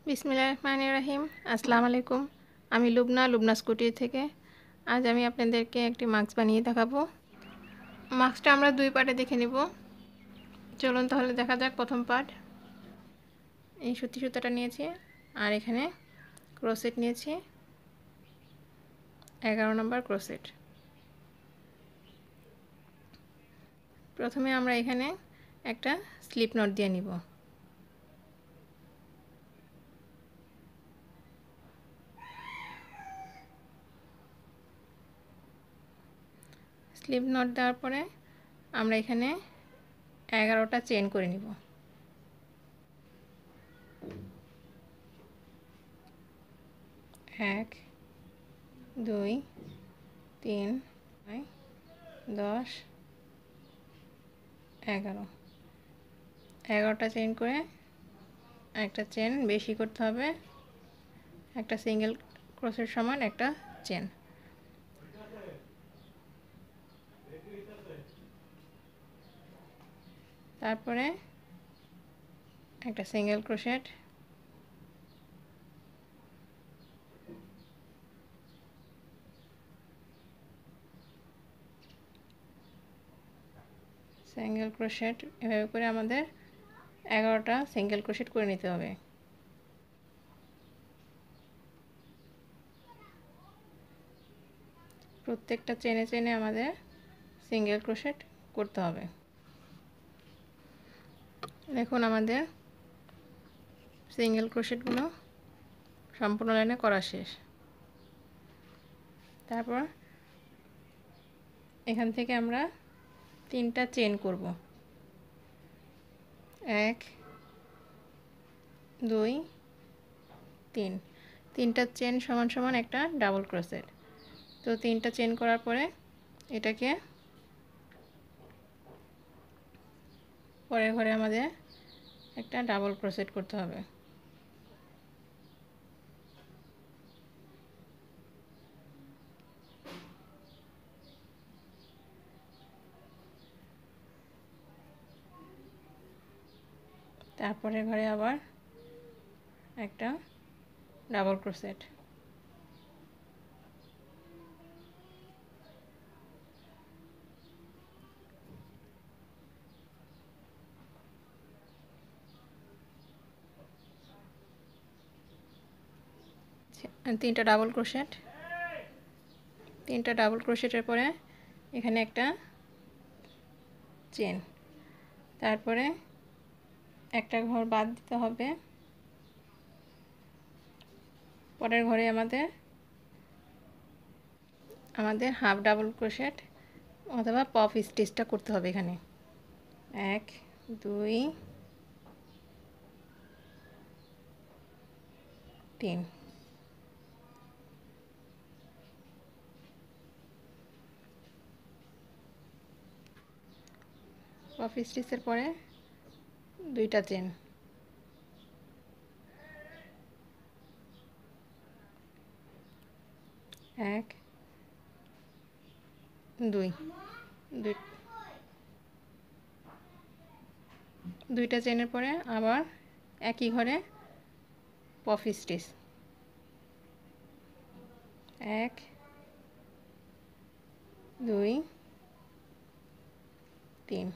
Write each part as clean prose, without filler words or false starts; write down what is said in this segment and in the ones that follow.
বিসমিল্লাহির রহমানির রহিম। আসসালামু আলাইকুম। আমি লুবনা স্কুটি থেকে। আজ আমি আপনাদেরকে একটি মাস্ক বানিয়ে দেখাবো। মাস্কটা আমরা দুই পার্টে দেখে নিব। চলুন তাহলে দেখা যাক। প্রথম পার্ট, এই সুতি সুতাটা নিয়েছি আর এখানে ক্রোশেট নিয়েছি 11 নম্বর ক্রোশেট। প্রথমে আমরা এখানে একটা স্লিপ নট দিয়ে নিব। স্লিপ নট দেওয়ার পরে আমরা এখানে 11টা চেন করে নিব। 1 2 3 10 11টা চেন করে একটা চেন বেশি করতে হবে, একটা সিঙ্গেল ক্রোশের সমান একটা চেন। তারপরে একটা সিঙ্গেল ক্রোশেট, সিঙ্গেল ক্রোশেট, এভাবে করে আমাদের 11টা সিঙ্গেল ক্রোশেট করে নিতে হবে। প্রত্যেকটা চেনে চেনে আমাদের সিঙ্গেল ক্রোশেট করতে হবে। দেখুন আমাদের সিঙ্গেল ক্রোশেটগুলো সম্পূর্ণ লাইনে করা শেষ। তারপর এখান থেকে আমরা 3টা চেন করব। 1 2 3, 3টা চেন সমান সমান একটা ডাবল ক্রোশেট। তো 3টা চেন করার পরে এটাকে পরের ঘরে আমাদের একটা ডাবল ক্রোশেট করতে হবে। তারপরে ঘরে আবার একটা ডাবল ক্রোশেট। তিনটা ডাবল ক্রোশেট, 3টা ডাবল ক্রোশেটের পরে এখানে একটা চেন, তারপরে একটা ঘর বাদ দিতে হবে। পরের ঘরে আমাদের হাফ ডাবল ক্রোশেট অথবা পপ স্টিচটা করতে হবে। এখানে 1 2 3, পপ স্টিচের পরে 2টা চেন, 1 2, 2টা চেনের পরে আবার একই ঘরে পপ স্টিচ 1 2 3।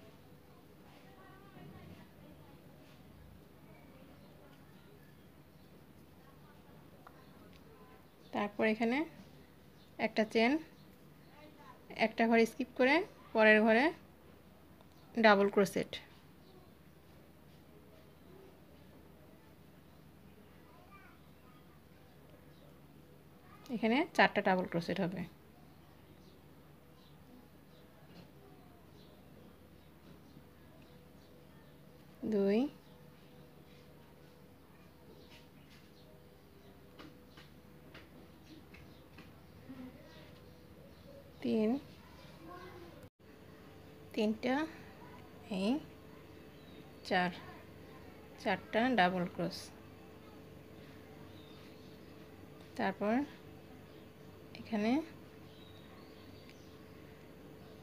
তারপর এখানে একটা চেন, একটা ঘর স্কিপ করে পরের ঘরে ডাবল ক্রোশেট। এখানে 4টা ডাবল ক্রোশেট হবে। 2 3, 3টা এই 4টা ডাবল ক্রোশ। তারপর এখানে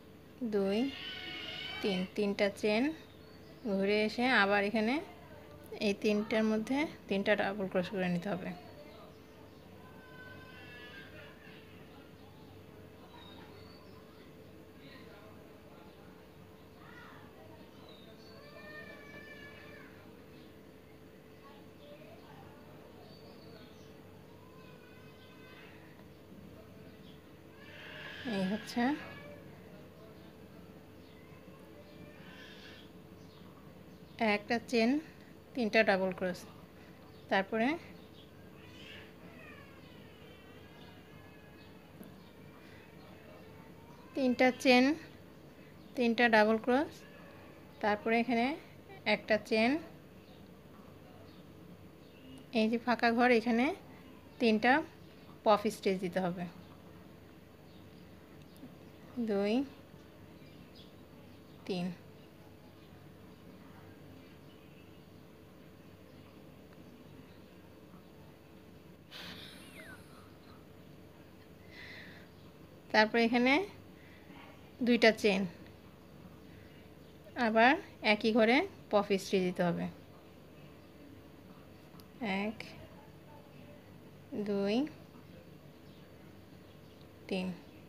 2 3, 3টা চেন ঘুরে এসে আবার এখানে এই তিনটার মধ্যে তিনটা ডাবল ক্রোশেট করে নিতে হবে। এই হচ্ছে একটা চেন, তিনটা ডাবল ক্রস, তারপরে তিনটা চেন, তিনটা ডাবল ক্রস, তারপরে এখানে একটা চেন, এই যে ফাঁকা ঘর এখানে তিনটা পফ স্টিচ দিতে হবে। 2 3 তারপর এখানে দুইটা চেন, আবার একই ঘরে পফ স্টিচ দিতে হবে। 1 2 3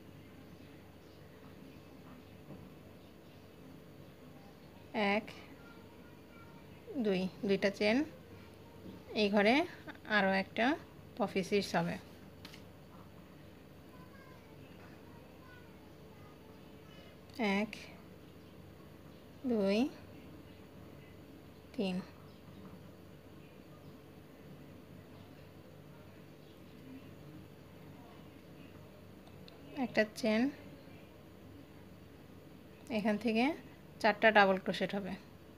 1 2, দুইটা চেন, এই ঘরে আরও একটা পফ স্টিচ হবে। 1 2 3 একটা চেন, এখান থেকে চারটা ডাবল ক্রোশেট হবে।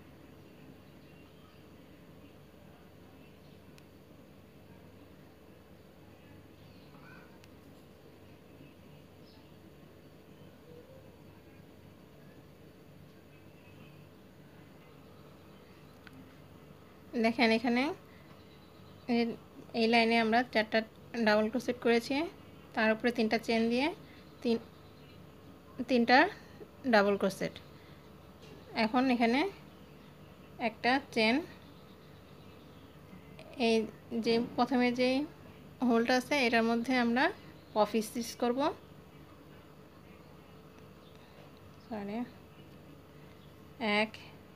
দেখেন এখানে এই লাইনে আমরা চারটা ডাবল ক্রোশেট করেছি, তার উপরে তিনটা চেন দিয়ে তিনটা ডাবল ক্রোশেট। এখন এখানে একটা চেন, এই যে প্রথমে যে হোলটা আছে এটার মধ্যে আমরা পফ স্টিচ করব। সরি, 1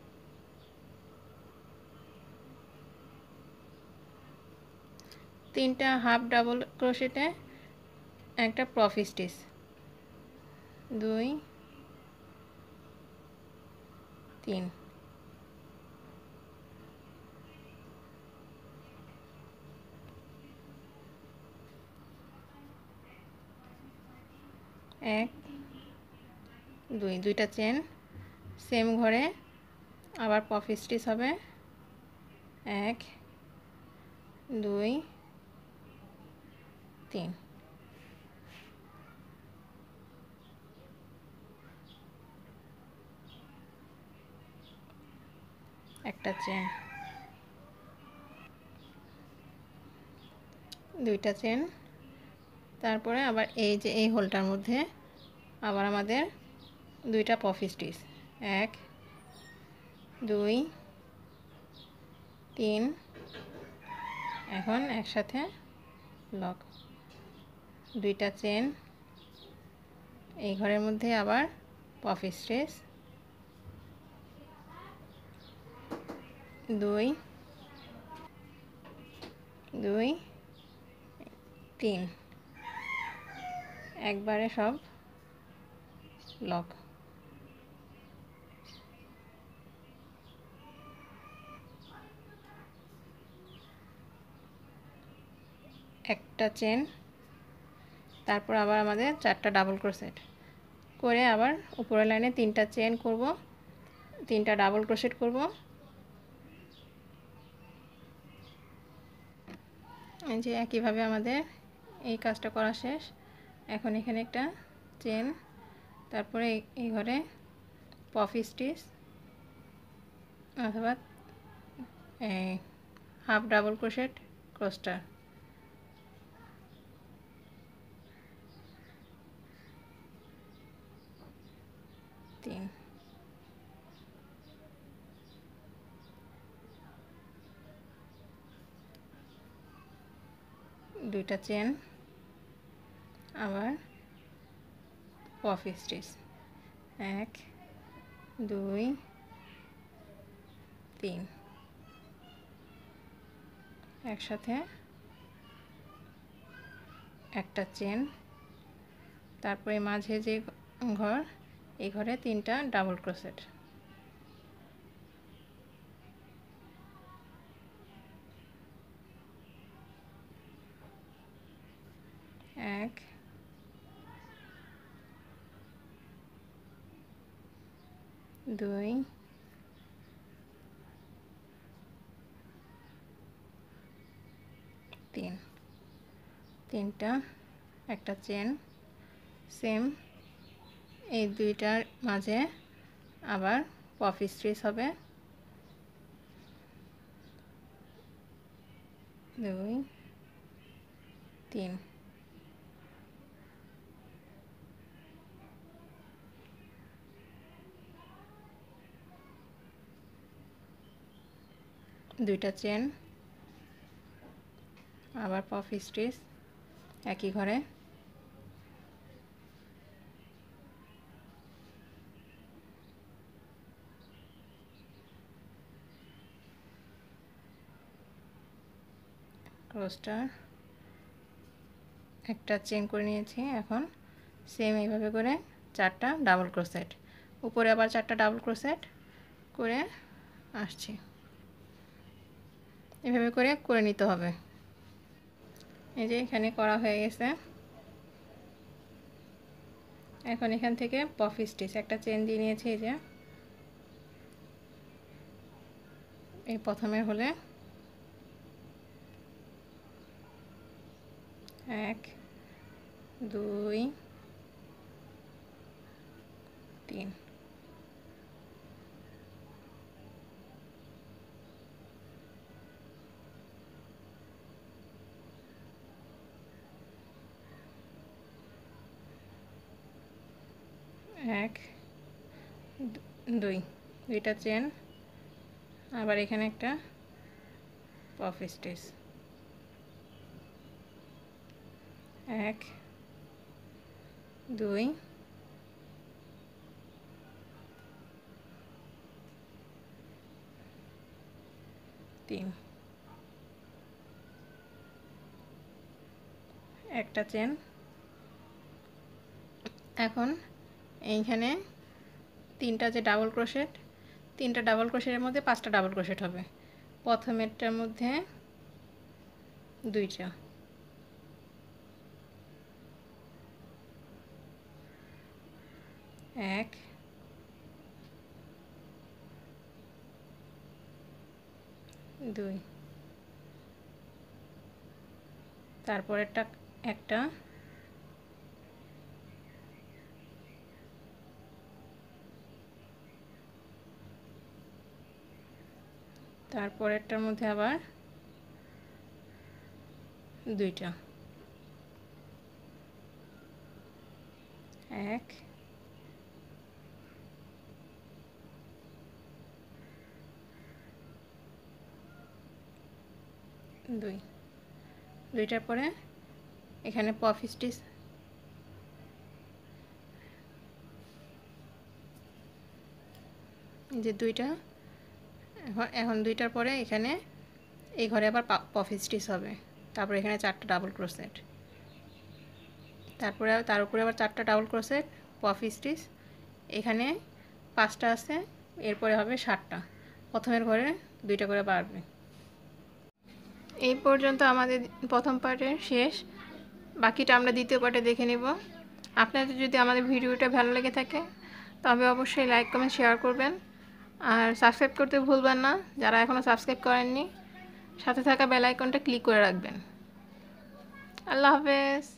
তিনটা হাফ ডাবল ক্রোশেটে একটা পফ স্টিচ, 2 3 1 2, দুইটা চেন, সেম ঘরে আবার পফ স্টিচ হবে। 1 2 3 একটা চেন, দুইটা চেন, তারপরে আবার এই যে এই হোলটার মধ্যে আবার আমাদের দুইটা পফ স্টিচ, 1 2 3, এখন একসাথে লক, দুইটা চেন, এই ঘরের মধ্যে আবার পফ স্টিচ, 2 2 3, একবারে সব লক। একটা চেন, তারপর আবার আমাদের চারটা ডাবল ক্রোশেট করে আবার উপরের লাইনে তিনটা চেন করব, তিনটা ডাবল ক্রোশেট করব। এই যে একইভাবে আমাদের এই কাজটা করা শেষ। এখন এখানে একটা চেন, তারপরে এই ঘরে পফ স্টিচ অথবা হাফ ডাবল ক্রোশেট ক্রসটা, 3 দুইটা চেন, আবার পপি স্টিচ 1 2 3 একসাথে একটা চেন, তারপরে মাঝে যে ঘর, এই ঘরে 3টা ডাবল ক্রোশেট, 1 2 3, 3টা একটা চেন, সেম এই দুইটার মাঝে আবার পপি স্টিচ হবে 2 3, দুইটা চেন, আবার পপি স্টিচ একই ঘরে, ক্রসটা একটা চেন করে নিয়েছি। এখন সেম এইভাবে করে 4টা ডাবল ক্রোশেট, উপরে আবার 4টা ডাবল ক্রোশেট করে আসছি। এভাবে করে নিতে হবে। এই যে এখানে করা হয়ে গেছে। এখন এখান থেকে পপি স্টিচ একটা চেন দিয়ে নিয়েছি। এই যে এই প্রথমের হলে 1 2 3, এক দুইটা চেন, আবার এখানে একটা পপি স্টিচ 1 2 3, একটা চেন। এখন এইখানে 3টা যে ডাবল ক্রোশেট, 3টা ডাবল ক্রোশেটের মধ্যে 5টা ডাবল ক্রোশেট হবে। প্রথমেরটার মধ্যে 2টা, 1 2, তারপরেরটা একটা, তারপরেরটার মধ্যে আবার 2টা, 1 2, 2টার পরে এখানে পপি স্টিচ, যে 2টা, এখন 2টার পরে এখানে এই ঘরে আবার পপি স্টিচ হবে। তারপরে এখানে 4টা ডাবল ক্রোশেট, তারপরে তার উপরে আবার 4টা ডাবল ক্রোশেট, পপি স্টিচ, এখানে 5টা আছে, এরপরে হবে 7টা। প্রথমের ঘরে 2টা করে বাড়বে। এই পর্যন্ত আমাদের প্রথম পার্টের শেষ। বাকিটা আমরা দ্বিতীয় পার্টে দেখে নেব। আপনাদের যদি আমাদের ভিডিওটা ভালো লেগে থাকে তবে অবশ্যই লাইক কমেন্ট শেয়ার করবেন, আর সাবস্ক্রাইব করতে ভুলবেন না যারা এখনও সাবস্ক্রাইব করেননি। সাথে থাকা বেল আইকনটা ক্লিক করে রাখবেন। আল্লাহ হাফেজ।